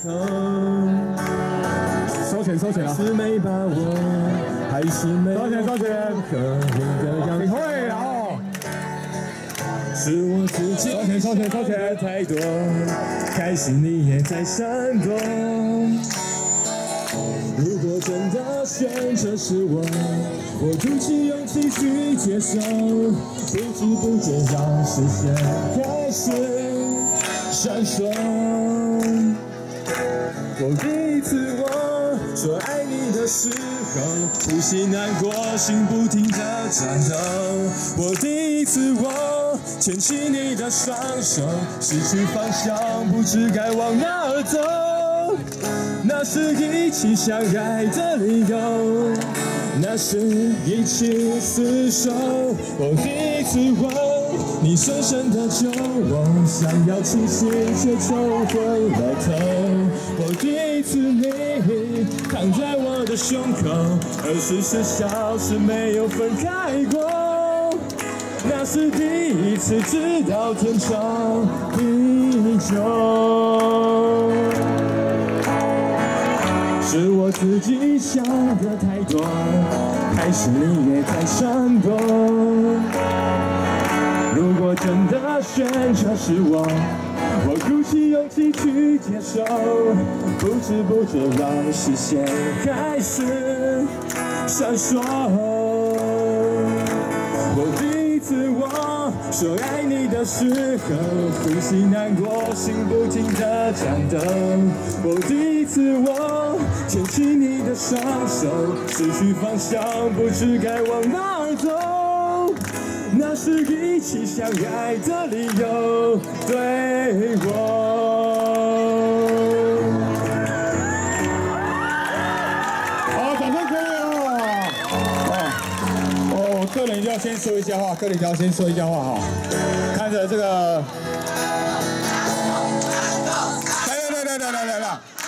收钱收钱啊！ 是没把握，还是没收钱收钱！ 你会哦。是我自己收钱收钱收钱！ 太多，开心你也在闪躲。如果真的选择是我鼓起勇气去接受，不知不觉让视线开始闪烁。我第一次我说爱你的时候，呼吸难过，心不停地颤抖。我第一次我牵起你的双手，失去方向，不知该往哪儿走。那是一起相爱的理由，那是一起厮守。我第一次吻你深深的酒窝，想要清醒却抽回了头。我第一次你躺在我的胸口，24小时没有分开过。那是第一次知道天长地久。是我自己想的太多，还是你也在闪躲？如果真的选择是我鼓起勇气去接受，不知不觉让视线开始闪烁。我第一次我说爱你的时候，呼吸难过，心不停地颤抖。我第一次我牵起你的双手，失去方向，不知该往哪儿走。那是一起相爱的理由，对我。 好，掌声鼓励哦！个人要先说一下话，哈。看着这个，来，